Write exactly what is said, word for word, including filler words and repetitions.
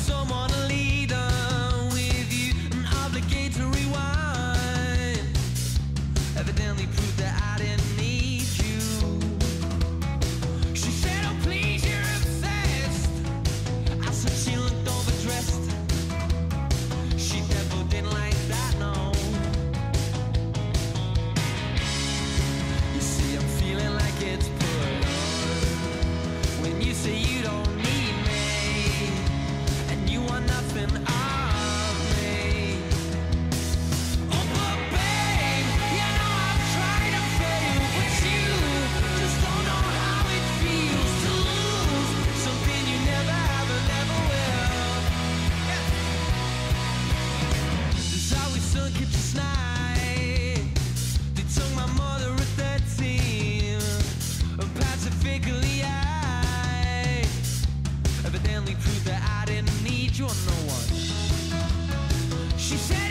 someone to lead on with you and obligate to rewind. Evidently proved that I didn't need you. She said, oh please, you're obsessed. I said she looked overdressed. She definitely didn't like that, no. You see, I'm feeling like it's put on when you say you don't need me and you want nothing of me. Oh, but babe, you know I've tried to fail, but you just don't know how it feels to lose something you never have and never will. There's always some kids just night. They took my mother at thirteen. Pacifically, I evidently proved that I didn't need you or no one. She said